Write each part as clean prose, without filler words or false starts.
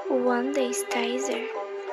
One day stays there.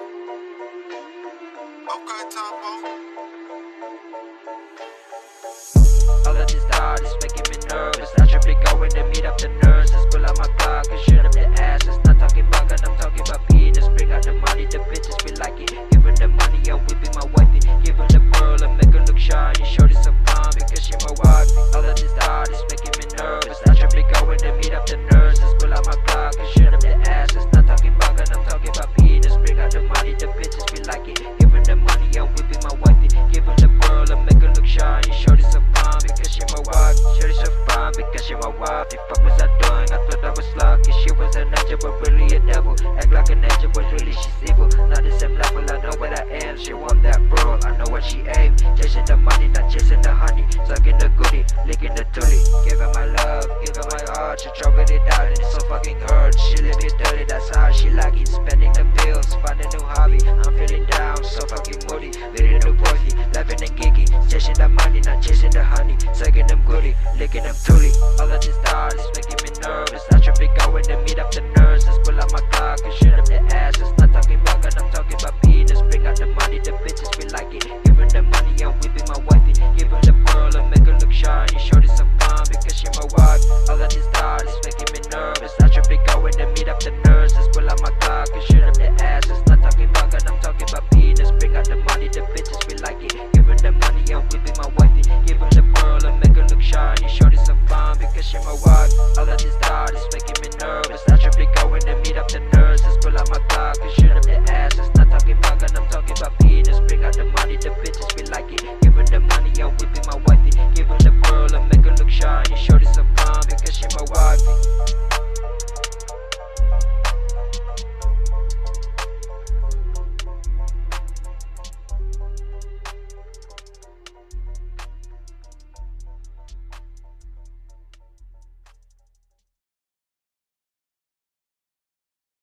All of this thought is making me nervous. I should be going to meet up the nurses. Pull out my Glock and shoot up the asses. Not talking about gun, I'm talking about penis. Bring out the money, the bitches be like it. Give her the money, I'm whipping my wifey. Give her the pearl and make her look shiny. Shorty so fine because she my wife. All of this thought is making me nervous. I should be going to meet up the nurses. Pull out my Glock and shoot up the asses. Not talking about gun, I'm talking about penis. Bring out the money, the bitches be like it. Give her the money, I'm whipping my wifey. Give her the pearl and make her look shiny. Shorty so fine because she my wife. Shorty so fine because she my wife. The fuck was I doing? I thought I was lucky. She was an angel but really a devil. Act like an angel but really she's evil. Not the same level, I know what I am. She want that pearl, I know what she aim. Chasing the money, not chasing the honey. Sucking the goodie, licking the toolie. Give her my love, give her my heart. She choking it out and it's so fucking hurt. She live it dirty, that's how she like it. Spending the bills, find a new hobby. I'm feeling down, so fucking moody. With a new boyfriend, laughing and geeky. Chasing the money, not chasing the honey. Sucking them goodie, licking them toolie. All of this